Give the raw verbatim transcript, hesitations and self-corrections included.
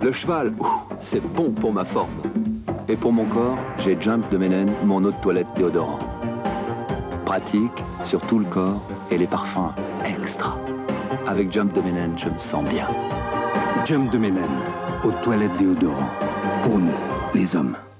Le cheval, c'est bon pour ma forme. Et pour mon corps, j'ai Jump de Menen, mon eau de toilette déodorant. Pratique sur tout le corps et les parfums extra. Avec Jump de Menen, je me sens bien. Jump de Menen, eau de toilette déodorant. Pour nous, les hommes.